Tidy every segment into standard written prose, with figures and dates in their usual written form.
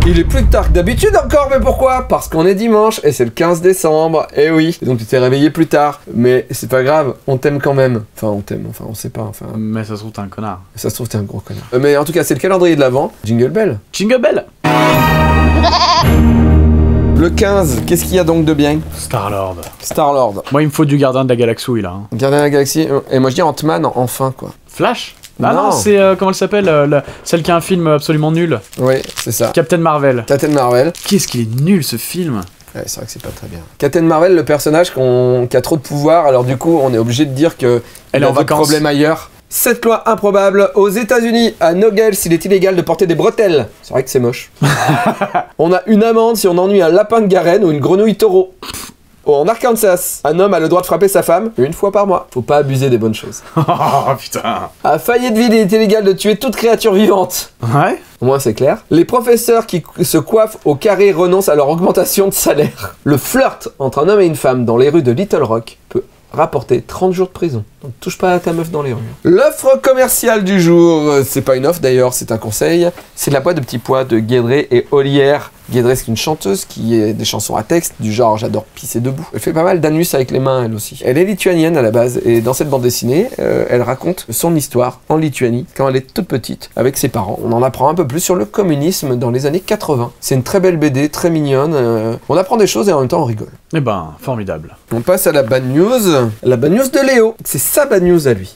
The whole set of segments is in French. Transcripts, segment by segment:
Il est plus tard que d'habitude encore, mais pourquoi? Parce qu'on est dimanche et c'est le 15 décembre, et oui. Donc tu t'es réveillé plus tard, mais c'est pas grave, on t'aime quand même. Enfin, on t'aime, enfin, on sait pas, enfin... Mais ça se trouve, t'es un connard. Ça se trouve, t'es un gros connard. Mais en tout cas, c'est le calendrier de l'Avent. Jingle Bell. Jingle Bell. Le 15, qu'est-ce qu'il y a donc de bien? Star-Lord. Star-Lord. Moi, il me faut du gardien de la galaxie, là. Hein. Gardien de la Galaxie, et moi je dis Ant-Man, enfin, quoi. Flash. Ah Non. non, c'est, comment elle s'appelle, celle qui a un film absolument nul. Oui, c'est ça. Captain Marvel. Captain Marvel. Qu'est-ce qu'il est nul, ce film. Ouais, c'est vrai que c'est pas très bien. Captain Marvel, le personnage qui a trop de pouvoir, alors du coup, on est obligé de dire que Elle est en vacances. Problème ailleurs. Cette loi improbable, aux États-Unis, à Nogales, il est illégal de porter des bretelles. C'est vrai que c'est moche. On a une amende si on ennuie un lapin de Garenne ou une grenouille taureau. En Arkansas, un homme a le droit de frapper sa femme une fois par mois. Faut pas abuser des bonnes choses. Oh putain. À Fayetteville, il est illégal de tuer toute créature vivante. Ouais. Au moins c'est clair. Les professeurs qui se coiffent au carré renoncent à leur augmentation de salaire. Le flirt entre un homme et une femme dans les rues de Little Rock peut rapporter 30 jours de prison. Donc touche pas à ta meuf dans les rues. L'offre commerciale du jour, c'est pas une offre d'ailleurs, c'est un conseil. C'est la boîte de petits pois de Guédré et Olière. Guédré, c'est une chanteuse qui a des chansons à texte du genre j'adore pisser debout. Elle fait pas mal d'anus avec les mains elle aussi. Elle est lituanienne à la base et dans cette bande dessinée, elle raconte son histoire en Lituanie quand elle est toute petite avec ses parents. On en apprend un peu plus sur le communisme dans les années 80. C'est une très belle BD, très mignonne. On apprend des choses et en même temps on rigole. Eh ben, formidable. On passe à la bad news. La bad news de Léo. C'est sa bad news à lui.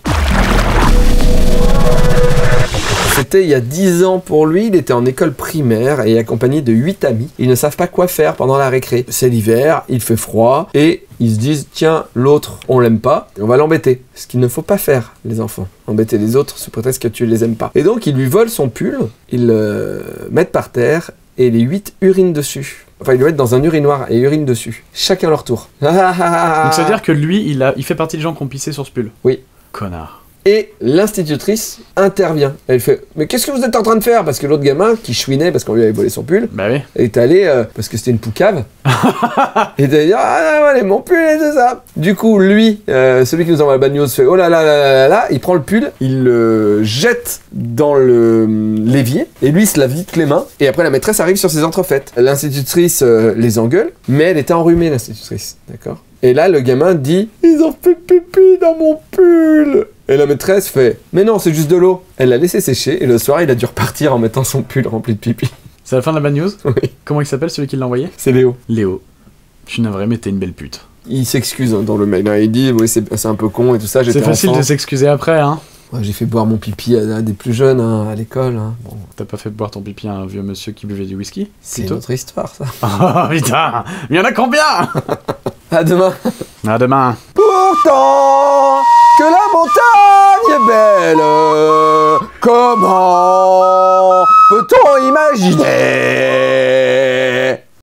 C'était il y a 10 ans pour lui, il était en école primaire et accompagné de 8 amis. Ils ne savent pas quoi faire pendant la récré. C'est l'hiver, il fait froid et ils se disent tiens, l'autre, on l'aime pas, on va l'embêter. Ce qu'il ne faut pas faire, les enfants. Embêter les autres sous prétexte que tu les aimes pas. Et donc ils lui volent son pull, ils le mettent par terre et les 8 urinent dessus. Enfin, ils le mettent dans un urinoir et urinent dessus. Chacun leur tour. Donc ça veut dire que lui, il fait partie des gens qui ont pissé sur ce pull. Oui. Connard. Et l'institutrice intervient. Elle fait « Mais qu'est-ce que vous êtes en train de faire ?» Parce que l'autre gamin, qui chouinait parce qu'on lui avait volé son pull, bah oui. est allé, parce que c'était une poucave, et d'ailleurs « Ah, allez, mon pull et tout ça !» Du coup, lui, celui qui nous envoie la bad news, fait « Oh là là là là là là !» Il prend le pull, il le jette dans le l'évier, et lui, il se lave vite les mains, et après la maîtresse arrive sur ses entrefaites. L'institutrice les engueule, mais elle était enrhumée, l'institutrice, d'accord ? Et là, le gamin dit « Ils ont fait pipi dans mon pull !» Et la maîtresse fait « Mais non, c'est juste de l'eau !» Elle l'a laissé sécher, et le soir, il a dû repartir en mettant son pull rempli de pipi. C'est la fin de la bad news. Oui. Comment il s'appelle, celui qui l'a envoyé? C'est Léo. Léo. Je suis navré, mais t'es une belle pute. Il s'excuse dans le mail, hein. Il dit « Oui, c'est un peu con et tout ça, j'étais C'est facile enfant. de s'excuser après, hein. Ouais, j'ai fait boire mon pipi à des plus jeunes, hein, à l'école. Hein. Bon. T'as pas fait boire ton pipi à un vieux monsieur qui buvait du whisky? C'est une autre histoire, ça. Oh putain. Il y en a combien? À demain. À demain. Pourtant que la montagne est belle, comment peut-on imaginer